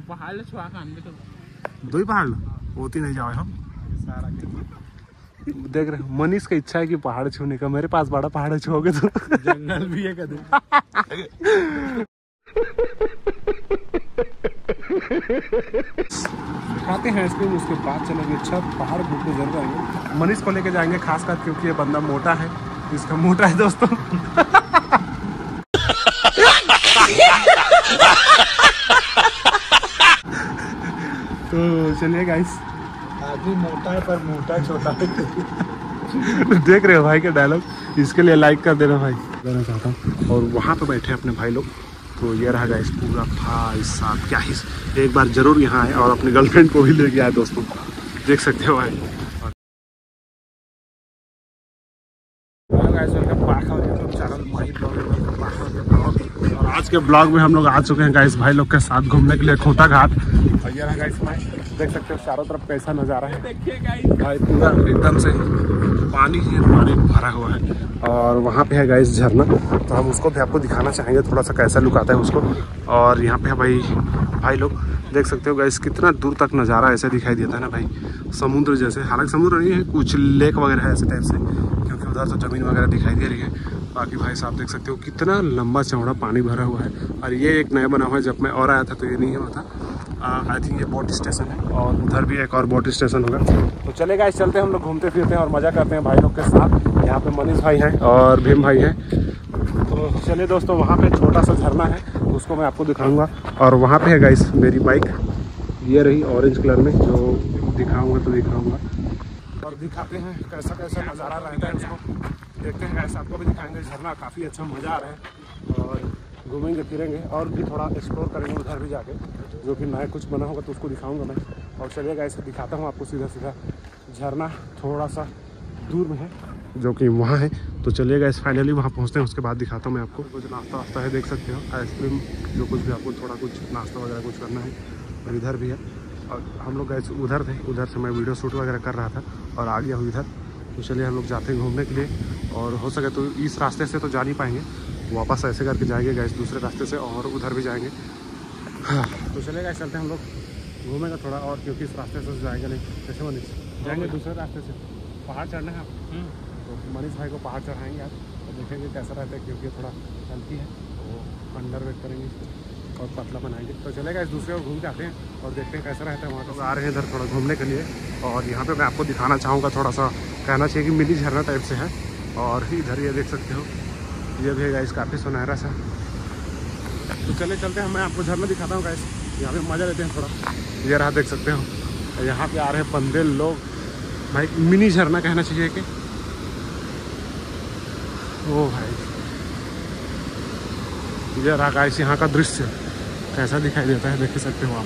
पहाड़ छुआ तो 2 पहाड़ होती नहीं जाओ हम सारा देख रहे मनीष का इच्छा है कि पहाड़ छूने का। मेरे पास बड़ा पहाड़ छूओगे तो जंगल भी है कदम। खाते हैं आइसक्रीम, उसके बाद चलेंगे छत, पहाड़ घूमने जरूर आएंगे। मनीष को लेके जाएंगे खासकर क्योंकि ये बंदा मोटा है, इसका मोटा है दोस्तों। तो चलिए गाइस, आदमी मोटा है पर मोटा छोटा है। देख रहे हो भाई के डायलॉग, इसके लिए लाइक कर देना भाई, देना चाहता हूँ। और वहाँ पे बैठे अपने भाई लोग, तो ये रहा गाइस पूरा भाई साहब, क्या ही एक बार जरूर यहाँ आए और अपनी गर्लफ्रेंड को भी लेके आए दोस्तों, देख सकते हो भाई। और आज के ब्लॉग में हम लोग आ चुके हैं गाइस भाई लोग के साथ घूमने के लिए खोटा घाट। और ये रहा गाइस, देख सकते हो चारों तरफ कैसा नज़ारा है भाई, पूरा एकदम से पानी ही पानी भरा हुआ है। और वहाँ पे है गाइस झरना, तो हम उसको भी आपको दिखाना चाहेंगे थोड़ा सा कैसा लुक आता है उसको। और यहाँ पे है भाई लोग देख सकते हो गाइस, कितना दूर तक नज़ारा ऐसे दिखाई देता है ना भाई, समुद्र जैसे। हालांकि समुद्र नहीं है, कुछ लेक वगैरह है ऐसे टाइप से, क्योंकि उधर तो ज़मीन वगैरह दिखाई दे रही है। बाकी भाई साहब देख सकते हो कितना लंबा चौड़ा पानी भरा हुआ है। और ये एक नया बना हुआ है, जब मैं और आया था तो ये नहीं है था। आई थिंक ये बोट स्टेशन है, और उधर भी एक और बोट स्टेशन होगा। तो चले गाइस, चलते हैं हम लोग, घूमते फिरते हैं और मज़ा करते हैं भाई लोग के साथ। यहाँ पे मनीष भाई हैं और भीम भाई हैं। तो चलिए दोस्तों, वहाँ पे छोटा सा झरना है, उसको मैं आपको दिखाऊंगा। और वहाँ पे है गाइस मेरी बाइक, ये रही ऑरेंज कलर में, जो दिखाऊंगा और दिखाते हैं कैसा कैसा नज़ारा रहता है उसको देखते हैं गाइस। आपको भी दिखाएंगे झरना, काफ़ी अच्छा मज़ा आ रहा है। और घूमेंगे फिरेंगे और भी थोड़ा एक्सप्लोर करेंगे उधर भी जाके, जो कि नया कुछ बना होगा तो उसको दिखाऊंगा मैं। और चलिए गाइस, दिखाता हूँ आपको सीधा झरना, थोड़ा सा दूर में है जो कि वहाँ है। तो चलिए गाइस, फाइनली वहाँ पहुँचते हैं, उसके बाद दिखाता हूँ मैं आपको। कुछ नाश्ता वास्ता है, देख सकते हो, आइसक्रीम, जो कुछ भी आपको थोड़ा कुछ नाश्ता वगैरह कुछ करना है। और इधर भी है, और हम लोग गाइस उधर थे, उधर से मैं वीडियो शूट वगैरह कर रहा था और आ गया हूँ इधर। तो चलिए हम लोग जाते हैं घूमने के लिए, और हो सके तो इस रास्ते से तो जा नहीं पाएंगे, वापस ऐसे करके जाएंगे गाइस दूसरे रास्ते से, और उधर भी जाएंगे। हाँ, तो चलिए गाइस, चलते हैं हम लोग घूमेंगे थोड़ा और, क्योंकि इस रास्ते से जाएंगे नहीं। कैसे मनीष, जाएंगे दूसरे रास्ते से, पहाड़ चढ़ना है तो मनीष भाई को पहाड़ चढ़ाएंगे आज, तो देखेंगे कैसा रहता है, क्योंकि थोड़ा हल्की है तो अंडर वेट करेंगे इसको और पतला बनाएंगे। तो चलेगा, इस दूसरे और घूम के आते हैं और देखते हैं कैसा रहता है वहाँ। तो आ रहे हैं इधर थोड़ा घूमने के लिए, और यहाँ पे मैं आपको दिखाना चाहूँगा, थोड़ा सा कहना चाहिए कि मिनी झरना टाइप से है। और इधर ये देख सकते हो, ये भी है गाइस काफ़ी सुनहरा सा। तो चलते हैं, मैं आपको झरना दिखाता हूँ गाइस, यहाँ पे मज़ा लेते हैं थोड़ा। ये रहा देख सकते हो, यहाँ पे आ रहे हैं 15 लोग भाई, मिनी झरना कहना चाहिए कि। ओ भाई, ये रहा गाइस यहाँ का दृश्य, कैसा दिखाई देता है देख सकते हो आप।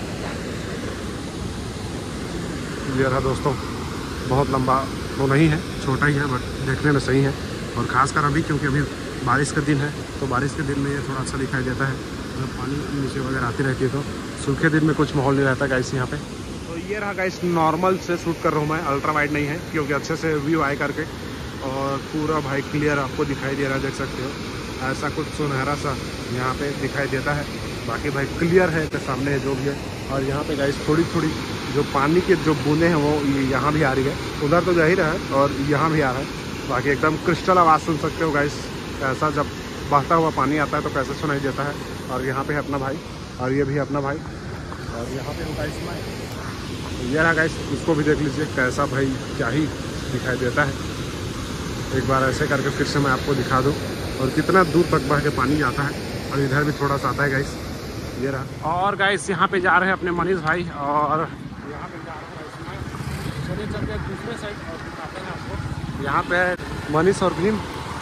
ये रहा दोस्तों, बहुत लंबा तो नहीं है, छोटा ही है, बट देखने में सही है। और ख़ासकर अभी, क्योंकि अभी बारिश का दिन है, तो बारिश के दिन में ये थोड़ा अच्छा दिखाई देता है, जब पानी नीचे वगैरह आती रहती है। तो सूखे दिन में कुछ माहौल नहीं रहता गाइस यहाँ पे। तो ये रहा गाइस, नॉर्मल से शूट कर रहा हूँ मैं, अल्ट्रा वाइड नहीं है, क्योंकि अच्छे से व्यू आए करके। और पूरा भाई क्लियर आपको दिखाई दे रहा है, देख सकते हो, ऐसा कुछ सुनहरा सा यहाँ पे दिखाई देता है। बाकी भाई क्लियर है तो सामने जो भी है। और यहाँ पे गाइस थोड़ी थोड़ी जो पानी के जो बूंदें हैं वो यहाँ भी आ रही है, उधर तो जाहिर है और यहाँ भी आ रहा है। बाकी एकदम क्रिस्टल आवाज़ सुन सकते हो गाइस, ऐसा जब बहता हुआ पानी आता है तो कैसे सुनाई देता है। और यहाँ पे है अपना भाई, और ये भी अपना भाई, और यहाँ पे गाइस मैं, ये रहा गाइस, इसको भी देख लीजिए कैसा भाई, क्या ही दिखाई देता है। एक बार ऐसे करके फिर से मैं आपको दिखा दूँ, और कितना दूर तक बह के पानी जाता है। और इधर भी थोड़ा सा आता है गाइस, ये रहा। और गाइस यहाँ पे जा रहे हैं अपने मनीष भाई, और यहाँ पे जा रहे हैं चलिए चलते दूसरे साइड और दिखाते हैं आपको। यहाँ पे मनीष और भीम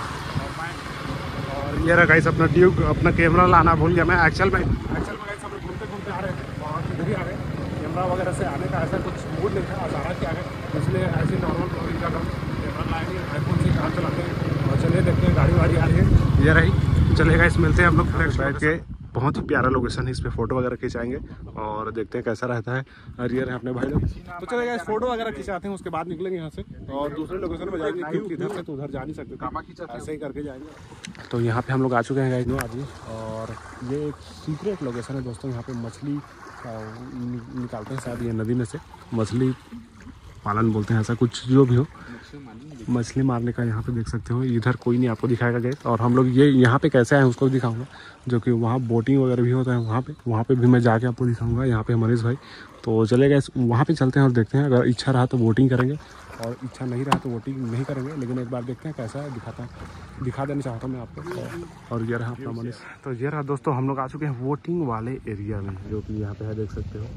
और ये रहा गाइस अपना ट्यूब, अपना कैमरा लाना भूल गया मैं। एक्चुअल में गाइस हम लोग घूमते घूमते आ रहे थे और इधर ही आ गए, कैमरा वगैरह से आने का ऐसा कुछ मूड नहीं था, अचानक के आ गए, इसलिए ऐसे नॉर्मल ब्लॉगिंग कर रहा हूँ। कैमरा लाएंगे, आईफोन से काम चलाते हैं। और चलिए देखते हैं, गाड़ी वाड़ी आ रही है, ये रही। चलेगा, इस मिलते हैं हम लोग बैठ के। बहुत ही प्यारा लोकेशन है, इस पे फोटो वगैरह खिंचाएंगे और देखते हैं कैसा रहता है। और ये रहे अपने भाई लोग, तो चलेगा, इस फोटो वगैरह खिंचाते हैं, उसके बाद निकलेंगे यहाँ से और दूसरे लोकेशन में जाएंगे, क्योंकि इधर से तो उधर जा नहीं सकते, ऐसे ही करके जाएंगे। तो यहाँ पे हम लोग आ चुके हैं गाइस आदमी, और ये एक सीक्रेट लोकेशन है दोस्तों। यहाँ पे मछली निकालते हैं शायद ये नदी में से, मछली पालन बोलते हैं ऐसा कुछ जो भी हो, मछली मारने का। यहाँ पे देख सकते हो इधर कोई नहीं आपको दिखाएगा गैस। और हम लोग ये यहाँ पे कैसे आए उसको भी दिखाऊंगा, जो कि वहाँ बोटिंग वगैरह भी होता है वहाँ पे भी मैं जाके आपको दिखाऊंगा। यहाँ पे मनीष भाई तो चले गए, वहाँ पे चलते हैं और देखते हैं। अगर इच्छा रहा तो बोटिंग करेंगे और इच्छा नहीं रहा तो बोटिंग नहीं करेंगे, लेकिन एक बार देखते हैं कैसा है, दिखा देना चाहता हूँ मैं आपको। और ये रहा अपना मनीष। तो ये रहा दोस्तों, हम लोग आ चुके हैं बोटिंग वाले एरिया में, जो कि यहाँ पे है देख सकते हो।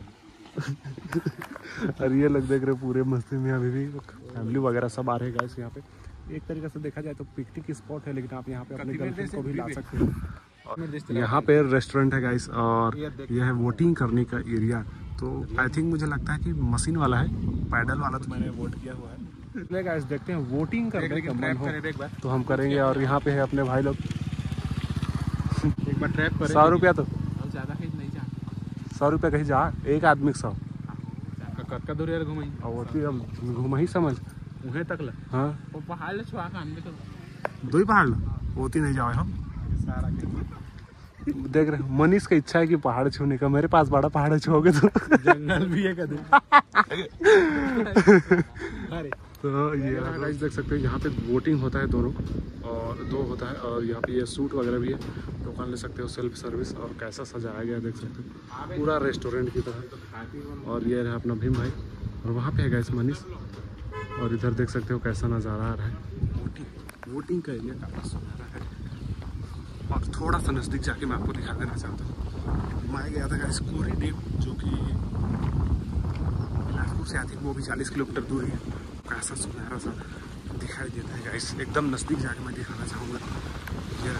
और ये लोग देख रहे पूरे मस्ती में, अभी भी फैमिली वगैरह सब आ रहे हैं गाइस। यहाँ पे एक तरीके से देखा जाए तो पिकनिक स्पॉट है, लेकिन आप यहाँ पे अपने गर्लफ्रेंड को भी ला सकते हो। यहाँ पे रेस्टोरेंट है गाइस, और यह है वोटिंग करने का एरिया। तो आई थिंक मुझे लगता है कि मशीन वाला है, पैडल वाला तो मैंने वोट किया हुआ है। गाइस देखते हैं वोटिंग करने का मन हो तो हम करेंगे। और यहाँ पे है अपने भाई लोग, एक बार ट्रैप करें। 100 रुपया तो ज़्यादा कहीं नहीं जा, 100 रुपया कहीं जा, एक आदमी 100 कटका दूर यार घुमाई और अब घुमा ही समझ उन्हें तक ला। हाँ वो पहाड़ ले छुआ कान में तो 2 ही पहाड़ होती नहीं जाओ हम सारा देख रहे। मनीष का इच्छा है कि पहाड़ छूने का, मेरे पास बड़ा पहाड़ छूओगे तो जंगल भी है कदम। अरे तो ये गाइस देख सकते हो, यहाँ पे बोटिंग होता है दोनों, और 2 होता है। और यहाँ पे ये सूट वगैरह भी है, दुकान ले सकते हो, सेल्फ सर्विस। और कैसा सजाया गया देख सकते हो, पूरा रेस्टोरेंट की तरह। और ये रहा अपना भीम भाई, और वहाँ पे है गाइस मनीष। और इधर देख सकते हो कैसा नज़ारा आ रहा है, बोटिंग का एरिया काफ़ी सुनहरा है। और थोड़ा सा नज़दीक जाके मैं आपको दिखा देना चाहता हूँ। मैं गया था गाइस कोरी डैम, जो कि बिलासपुर से आई थिंक वो भी 40 किलोमीटर दूर है। कैसा सुनहरा सा दिखाई देता है गाइस, एकदम नज़दीक जाके मैं दिखाना चाहूँगा। ये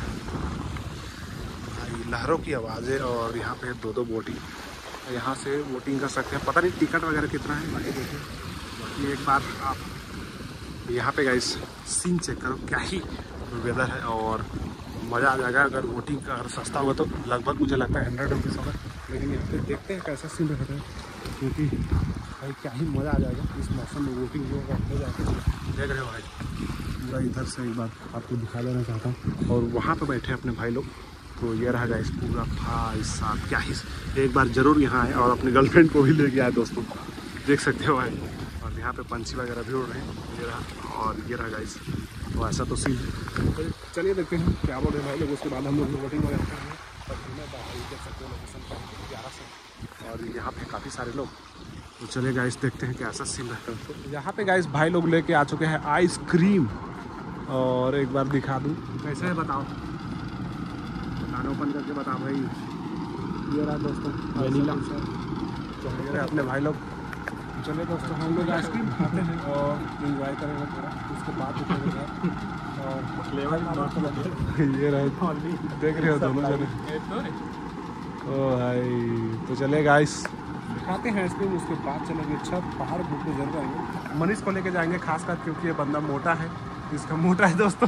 भाई लहरों की आवाज़ है, और यहाँ पे 2 बोटिंग, यहाँ से बोटिंग कर सकते हैं। पता नहीं टिकट वगैरह कितना है, बाकी देखिए। बाकी एक बार आप यहाँ पे गाइस सीन चेक करो, क्या ही वेदर है, और मज़ा आ जाएगा। अगर बोटिंग का अगर सस्ता होगा तो लगभग मुझे लगता है 100 रुपीज़ होगा, लेकिन यहाँ पे देखते हैं कैसा सीन रहता है, क्योंकि भाई क्या ही मज़ा आ जाएगा इस मौसम में बोटिंग जो हो जाके। देख रहे हो भाई, पूरा इधर से एक बार आपको दिखा देना चाहता हूँ। और वहाँ पे बैठे अपने भाई लोग, तो ये रहा गाइस पूरा भाई साहब, क्या ही एक बार ज़रूर यहाँ आए और अपने गर्लफ्रेंड को भी लेके आए दोस्तों, देख सकते हो भाई। और यहाँ पे पंछी वगैरह भी उड़ रहे हैं, ये रहा। और ये रहा गाइस, तो ऐसा तो सीन। तो चलिए देखते हैं क्या बोल रहे हैं भाई लोग, उसके बाद हम लोग बोटिंग वगैरह करेंगे। और देख सकते हो लोकेशन 11 से, और यहाँ पे काफ़ी सारे लोग। तो चलिए गाइस देखते हैं कैसा सीन रहता है। तो यहाँ पे गाइस भाई लोग लेके आ चुके हैं आइसक्रीम, और एक बार दिखा दूँ कैसे है बताओ, खाना ओपन करके बता भाई। ये रहा दोस्तों वनीला, तो ये रहे अपने भाई लोग। चलिए दोस्तों हम लोग आइसक्रीम खाते हैं और इंजॉय करेंगे थोड़ा, उसके बाद उठेंगे। और ये रहे देख रहे हो दोनों जने, ओ भाई। तो चलिए गाइस खाते हैं आइसक्रीम, उसके बाद चलेंगे छत पहाड़ घूमने जरूर आएंगे। मनीष को लेके जाएंगे खासकर, क्योंकि ये बंदा मोटा है, इसका मोटा है दोस्तों।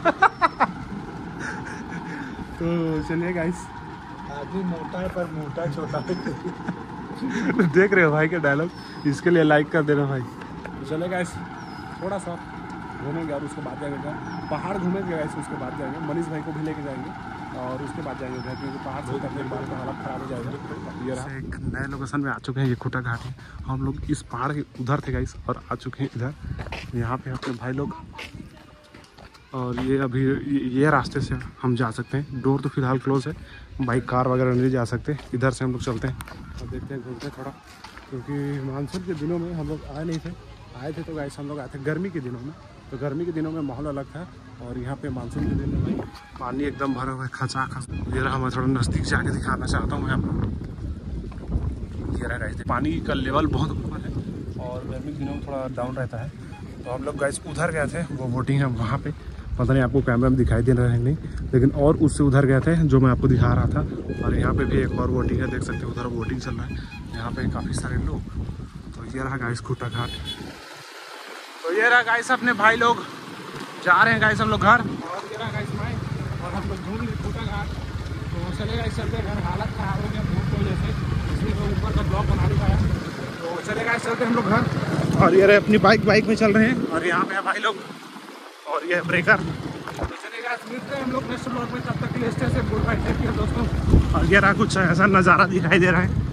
तो चलिए गाइस, आदमी मोटा है पर मोटा छोटा है। देख रहे हो भाई के डायलॉग, इसके लिए लाइक कर देना भाई। तो चले गाइस थोड़ा सा घूमेंगे और उसके बाद जाएंगे पहाड़ घूमेंगे गाइस, उसके बाद जाएंगे मनीष भाई को भी लेके जाएंगे, और उसके बाद जाएंगे घर, क्योंकि पहाड़ से उतरने के बाद तो हालत खराब हो जाएगा। ये रहा एक नए लोकेशन में आ चुके हैं, ये खुटा घाट है। हम लोग इस पहाड़ के उधर थे गाइस, और आ चुके हैं इधर। यहाँ पे अपने भाई लोग, और ये अभी ये रास्ते से हम जा सकते हैं। डोर तो फिलहाल क्लोज है, बाइक कार वगैरह नहीं जा सकते। इधर से हम लोग चलते हैं और देखते हैं, घूमते हैं थोड़ा, क्योंकि मानसून के दिनों में हम लोग आए थे तो गाइस हम लोग आए थे गर्मी के दिनों में। तो गर्मी के दिनों में माहौल अलग था, और यहाँ पे मानसून के दिन में पानी एकदम भरा हुआ है खचा खच। ये रहा, मैं थोड़ा नज़दीक जाके दिखाना चाहता हूँ मैं आपको। ये रहा गाइस, पानी का लेवल बहुत ऊपर है, और गर्मी के दिनों में थोड़ा डाउन रहता है। तो हम लोग गाइस उधर गए थे, वो बोटिंग है वहाँ पे, पता नहीं आपको कैमरा में दिखाई दे रहा है नहीं, लेकिन और उससे उधर गए थे जो मैं आपको दिखा रहा था। और यहाँ पे भी एक और बोटिंग है, देख सकते हो उधर बोटिंग चल रहा है, यहाँ पे काफ़ी सारे लोग। तो ये रहा गाइस खुटा घाट। तो ये रहा गाइस अपने भाई लोग जा रहे हैं गाइस हम लोग घर, और ये रहा गाइस मैं, और हम लोग घूम लिए खुटा घाट। तो चले गाइस चलते घर, हालत खराब हो गया धूप की वजह से, इसलिए तो ऊपर का ब्लॉक बना नहीं पाया। तो चले गाइस चलते हम लोग घर, और ये रहे अपनी बाइक में चल रहे हैं, और यहाँ पे है भाई लोग, और ये ब्रेकर। तो चलेगा मिलते हैं हम लोग नेक्स्ट ब्लॉग में, तब तक के लिए stay safe, good bye, take care दोस्तों। और ये रहा कुछ ऐसा नज़ारा दिखाई दे रहा है।